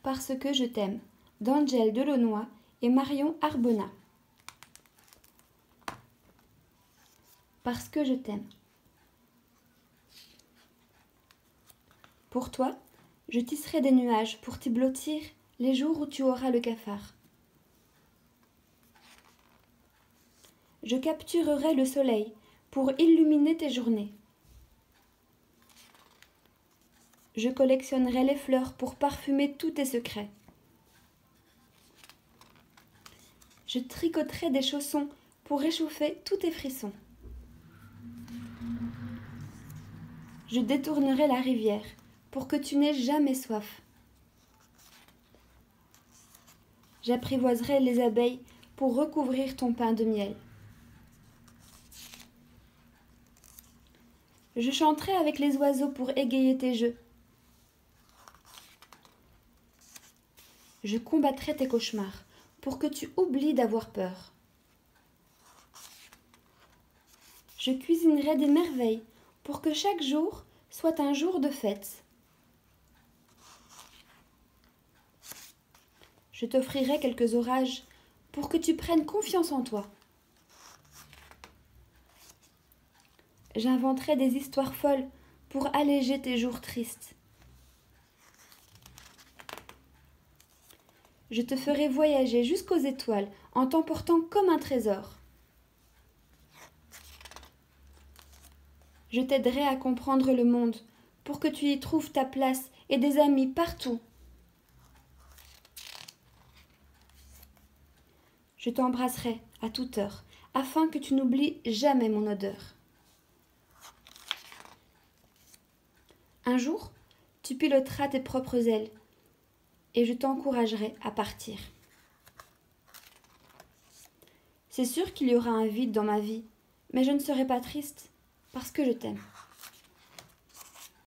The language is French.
Parce que je t'aime, d'Angèle Delaunoy et Marion Arbona. Parce que je t'aime. Pour toi, je tisserai des nuages pour t'y blottir les jours où tu auras le cafard. Je capturerai le soleil pour illuminer tes journées. Je collectionnerai les fleurs pour parfumer tous tes secrets. Je tricoterai des chaussons pour réchauffer tous tes frissons. Je détournerai la rivière pour que tu n'aies jamais soif. J'apprivoiserai les abeilles pour recouvrir ton pain de miel. Je chanterai avec les oiseaux pour égayer tes jeux. Je combattrai tes cauchemars pour que tu oublies d'avoir peur. Je cuisinerai des merveilles pour que chaque jour soit un jour de fête. Je t'offrirai quelques orages pour que tu prennes confiance en toi. J'inventerai des histoires folles pour alléger tes jours tristes. Je te ferai voyager jusqu'aux étoiles en t'emportant comme un trésor. Je t'aiderai à comprendre le monde pour que tu y trouves ta place et des amis partout. Je t'embrasserai à toute heure afin que tu n'oublies jamais mon odeur. Un jour, tu piloteras tes propres ailes et je t'encouragerai à partir. C'est sûr qu'il y aura un vide dans ma vie, mais je ne serai pas triste parce que je t'aime.